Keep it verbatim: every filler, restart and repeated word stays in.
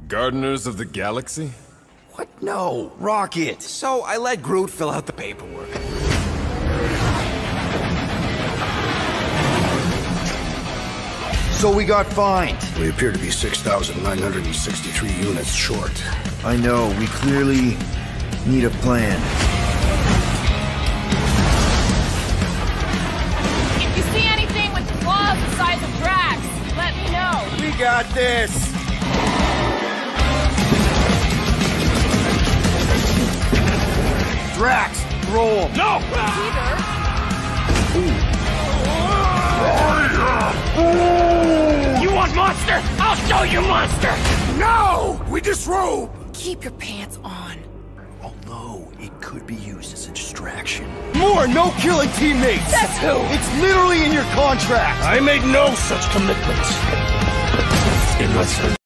Gardeners of the Galaxy? What? No, Rocket. So I let Groot fill out the paperwork. So we got fined. We appear to be six thousand nine hundred sixty-three units short. I know, we clearly need a plan. If you see anything with claws the size of Drax, let me know. We got this! Drax, throw him! No! Peter? You want monster? I'll show you monster! No! We disrobe! Keep your pants on. Although it could be used as a distraction. More no-killing teammates! That's who! It's literally in your contract! I made no such commitments. Unless